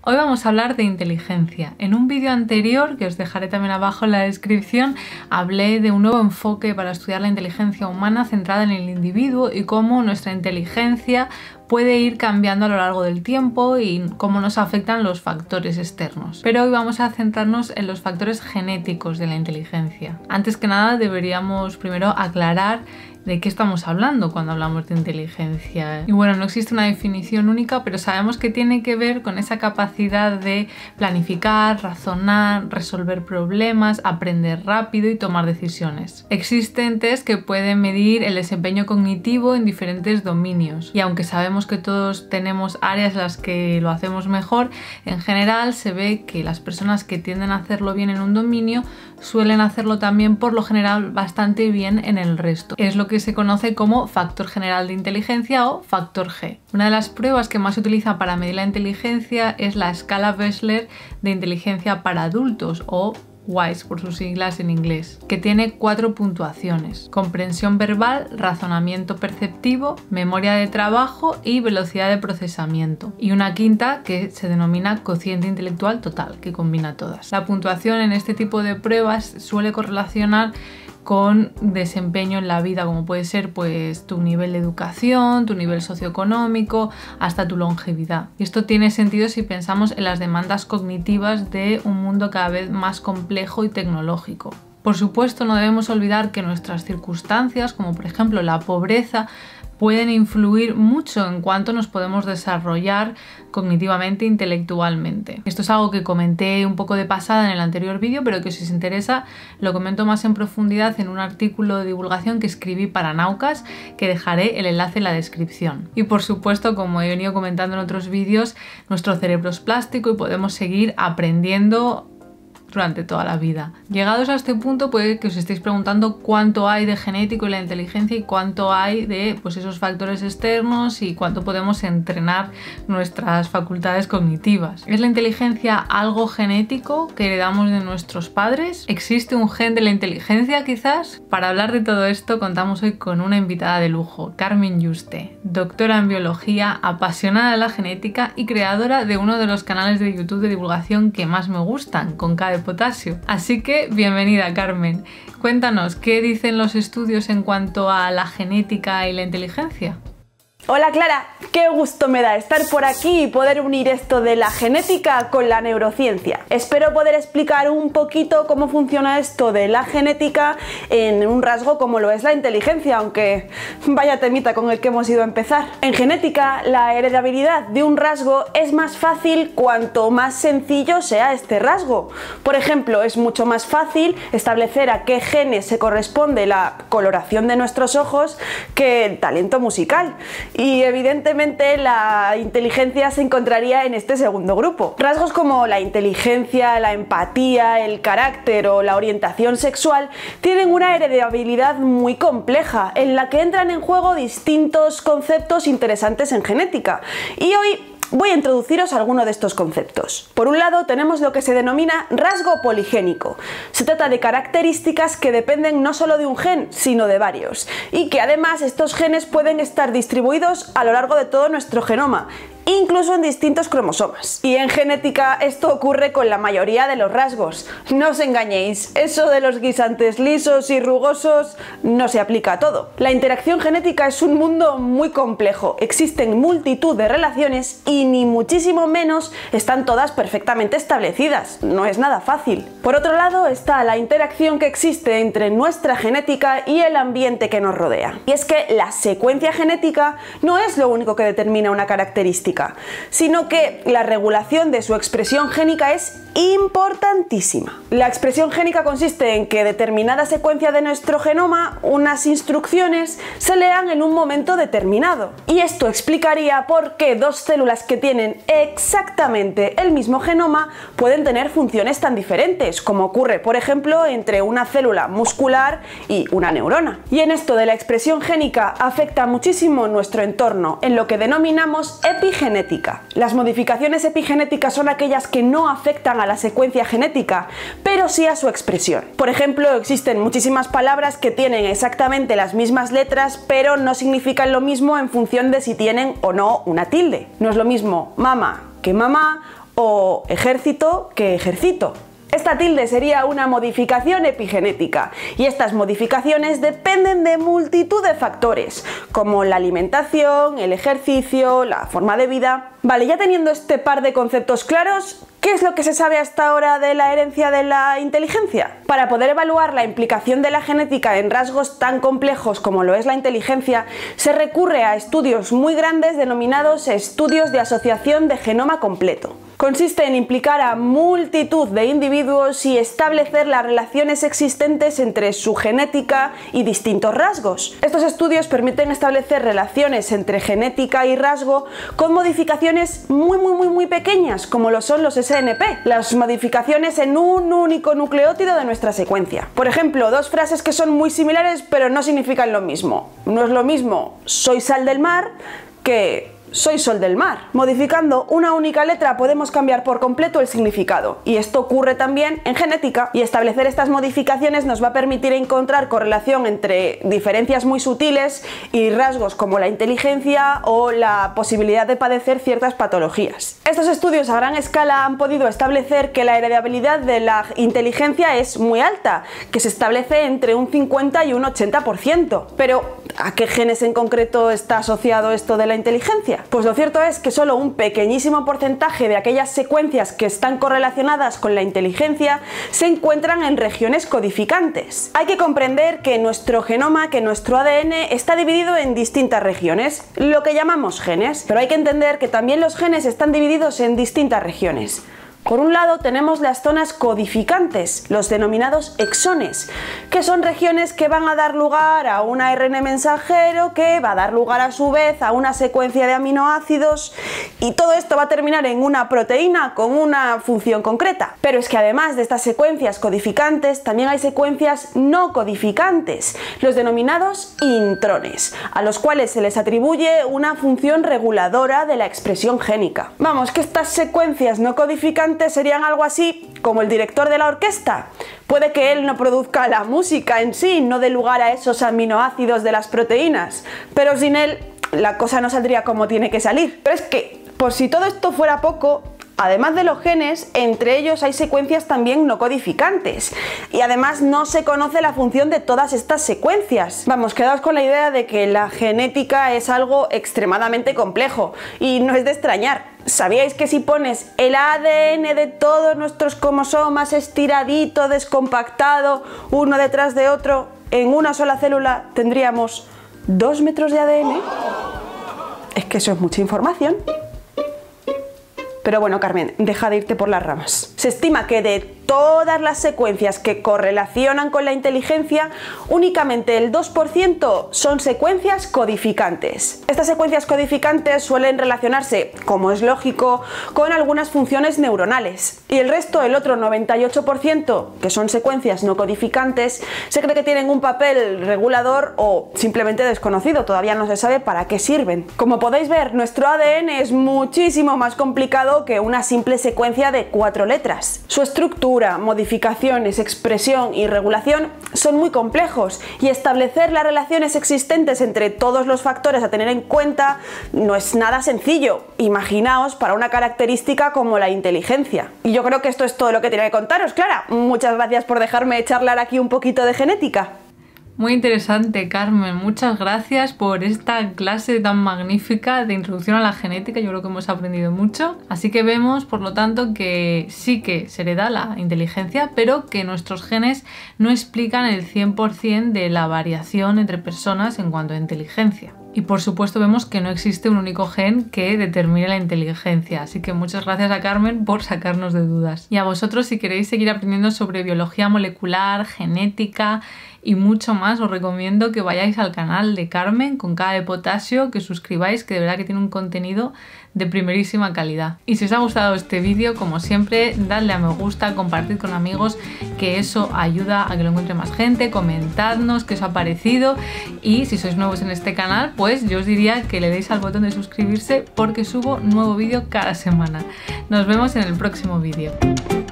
Hoy vamos a hablar de inteligencia. En un vídeo anterior, que os dejaré también abajo en la descripción, hablé de un nuevo enfoque para estudiar la inteligencia humana centrada en el individuo y cómo nuestra inteligencia puede ir cambiando a lo largo del tiempo y cómo nos afectan los factores externos. Pero hoy vamos a centrarnos en los factores genéticos de la inteligencia. Antes que nada deberíamos primero aclarar de qué estamos hablando cuando hablamos de inteligencia. Y bueno, no existe una definición única, pero sabemos que tiene que ver con esa capacidad de planificar, razonar, resolver problemas, aprender rápido y tomar decisiones. Existen test que pueden medir el desempeño cognitivo en diferentes dominios y aunque sabemos que todos tenemos áreas en las que lo hacemos mejor, en general se ve que las personas que tienden a hacerlo bien en un dominio suelen hacerlo también por lo general bastante bien en el resto. Es lo que se conoce como factor general de inteligencia o factor G. Una de las pruebas que más se utiliza para medir la inteligencia es la escala Wechsler de inteligencia para adultos o WISE por sus siglas en inglés, que tiene 4 puntuaciones: comprensión verbal, razonamiento perceptivo, memoria de trabajo y velocidad de procesamiento, y una quinta que se denomina cociente intelectual total, que combina todas. La puntuación en este tipo de pruebas suele correlacionar con desempeño en la vida, como puede ser pues tu nivel de educación, tu nivel socioeconómico, hasta tu longevidad. Y esto tiene sentido si pensamos en las demandas cognitivas de un mundo cada vez más complejo y tecnológico. Por supuesto, no debemos olvidar que nuestras circunstancias, como por ejemplo la pobreza, pueden influir mucho en cuánto nos podemos desarrollar cognitivamente e intelectualmente. Esto es algo que comenté un poco de pasada en el anterior vídeo, pero que si os interesa lo comento más en profundidad en un artículo de divulgación que escribí para Naucas, que dejaré el enlace en la descripción. Y por supuesto, como he venido comentando en otros vídeos, nuestro cerebro es plástico y podemos seguir aprendiendo durante toda la vida. Llegados a este punto, puede que os estéis preguntando cuánto hay de genético en la inteligencia y cuánto hay de pues, esos factores externos y cuánto podemos entrenar nuestras facultades cognitivas. ¿Es la inteligencia algo genético que heredamos de nuestros padres? ¿Existe un gen de la inteligencia quizás? Para hablar de todo esto contamos hoy con una invitada de lujo, Carmen Yuste, doctora en biología, apasionada de la genética y creadora de uno de los canales de YouTube de divulgación que más me gustan, con K de potasio. Así que bienvenida, Carmen. Cuéntanos, ¿qué dicen los estudios en cuanto a la genética y la inteligencia? Hola Clara, qué gusto me da estar por aquí y poder unir esto de la genética con la neurociencia. Espero poder explicar un poquito cómo funciona esto de la genética en un rasgo como lo es la inteligencia, aunque vaya temita con el que hemos ido a empezar. En genética, la heredabilidad de un rasgo es más fácil cuanto más sencillo sea este rasgo. Por ejemplo, es mucho más fácil establecer a qué genes se corresponde la coloración de nuestros ojos que el talento musical. Y evidentemente la inteligencia se encontraría en este segundo grupo. Rasgos como la inteligencia, la empatía, el carácter o la orientación sexual tienen una heredabilidad muy compleja en la que entran en juego distintos conceptos interesantes en genética. Y hoy voy a introduciros algunos de estos conceptos. Por un lado tenemos lo que se denomina rasgo poligénico. Se trata de características que dependen no solo de un gen, sino de varios, y que además estos genes pueden estar distribuidos a lo largo de todo nuestro genoma, incluso en distintos cromosomas. Y en genética esto ocurre con la mayoría de los rasgos. No os engañéis, eso de los guisantes lisos y rugosos no se aplica a todo. La interacción genética es un mundo muy complejo, existen multitud de relaciones y ni muchísimo menos están todas perfectamente establecidas, no es nada fácil. Por otro lado está la interacción que existe entre nuestra genética y el ambiente que nos rodea. Y es que la secuencia genética no es lo único que determina una característica, sino que la regulación de su expresión génica es importantísima. La expresión génica consiste en que determinada secuencia de nuestro genoma, unas instrucciones, se lean en un momento determinado. Y esto explicaría por qué dos células que tienen exactamente el mismo genoma pueden tener funciones tan diferentes, como ocurre, por ejemplo, entre una célula muscular y una neurona. Y en esto de la expresión génica afecta muchísimo nuestro entorno, en lo que denominamos epigenética. Las modificaciones epigenéticas son aquellas que no afectan a la secuencia genética, pero sí a su expresión. Por ejemplo, existen muchísimas palabras que tienen exactamente las mismas letras, pero no significan lo mismo en función de si tienen o no una tilde. No es lo mismo mama que mamá, o ejército que ejercito. Esta tilde sería una modificación epigenética y estas modificaciones dependen de multitud de factores, como la alimentación, el ejercicio, la forma de vida. Vale, ya teniendo este par de conceptos claros, ¿qué es lo que se sabe hasta ahora de la herencia de la inteligencia? Para poder evaluar la implicación de la genética en rasgos tan complejos como lo es la inteligencia, se recurre a estudios muy grandes denominados estudios de asociación de genoma completo. Consiste en implicar a multitud de individuos y establecer las relaciones existentes entre su genética y distintos rasgos. Estos estudios permiten establecer relaciones entre genética y rasgo con modificaciones muy pequeñas, como lo son los SNP, las modificaciones en un único nucleótido de nuestra secuencia. Por ejemplo, dos frases que son muy similares pero no significan lo mismo. No es lo mismo soy sal del mar que soy sol del mar. Modificando una única letra podemos cambiar por completo el significado, y esto ocurre también en genética, y establecer estas modificaciones nos va a permitir encontrar correlación entre diferencias muy sutiles y rasgos como la inteligencia o la posibilidad de padecer ciertas patologías. Estos estudios a gran escala han podido establecer que la heredabilidad de la inteligencia es muy alta, que se establece entre un 50 y un 80%. Pero ¿a qué genes en concreto está asociado esto de la inteligencia? Pues lo cierto es que solo un pequeñísimo porcentaje de aquellas secuencias que están correlacionadas con la inteligencia se encuentran en regiones codificantes. Hay que comprender que nuestro genoma, que nuestro ADN está dividido en distintas regiones, lo que llamamos genes, pero hay que entender que también los genes están divididos en distintas regiones. Por un lado tenemos las zonas codificantes, los denominados exones, que son regiones que van a dar lugar a un ARN mensajero que va a dar lugar a su vez a una secuencia de aminoácidos, y todo esto va a terminar en una proteína con una función concreta. Pero es que además de estas secuencias codificantes también hay secuencias no codificantes, los denominados intrones, a los cuales se les atribuye una función reguladora de la expresión génica. Vamos, que estas secuencias no codificantes serían algo así como el director de la orquesta. Puede que él no produzca la música en sí, no dé lugar a esos aminoácidos de las proteínas, pero sin él la cosa no saldría como tiene que salir. Pero es que, por si todo esto fuera poco, además de los genes, entre ellos hay secuencias también no codificantes, y además no se conoce la función de todas estas secuencias. Vamos, quedaos con la idea de que la genética es algo extremadamente complejo, y no es de extrañar. ¿Sabíais que si pones el ADN de todos nuestros cromosomas estiradito, descompactado, uno detrás de otro, en una sola célula tendríamos 2 metros de ADN? Es que eso es mucha información. Pero bueno, Carmen, deja de irte por las ramas. Se estima que de todas las secuencias que correlacionan con la inteligencia, únicamente el 2% son secuencias codificantes. Estas secuencias codificantes suelen relacionarse, como es lógico, con algunas funciones neuronales. Y el resto, el otro 98%, que son secuencias no codificantes, se cree que tienen un papel regulador o simplemente desconocido, todavía no se sabe para qué sirven. Como podéis ver, nuestro ADN es muchísimo más complicado que una simple secuencia de 4 letras. Su estructura, modificaciones, expresión y regulación son muy complejos, y establecer las relaciones existentes entre todos los factores a tener en cuenta no es nada sencillo. Imaginaos para una característica como la inteligencia. Y yo creo que esto es todo lo que tenía que contaros, Clara. Muchas gracias por dejarme charlar aquí un poquito de genética. Muy interesante, Carmen. Muchas gracias por esta clase tan magnífica de introducción a la genética. Yo creo que hemos aprendido mucho. Así que vemos, por lo tanto, que sí que se hereda la inteligencia, pero que nuestros genes no explican el 100% de la variación entre personas en cuanto a inteligencia. Y por supuesto vemos que no existe un único gen que determine la inteligencia, así que muchas gracias a Carmen por sacarnos de dudas. Y a vosotros, si queréis seguir aprendiendo sobre biología molecular, genética y mucho más, os recomiendo que vayáis al canal de Carmen con K de potasio, que suscribáis, que de verdad que tiene un contenido de primerísima calidad. Y si os ha gustado este vídeo, como siempre, dadle a me gusta, compartid con amigos, que eso ayuda a que lo encuentre más gente, comentadnos qué os ha parecido, y si sois nuevos en este canal, pues yo os diría que le deis al botón de suscribirse porque subo nuevo vídeo cada semana. Nos vemos en el próximo vídeo.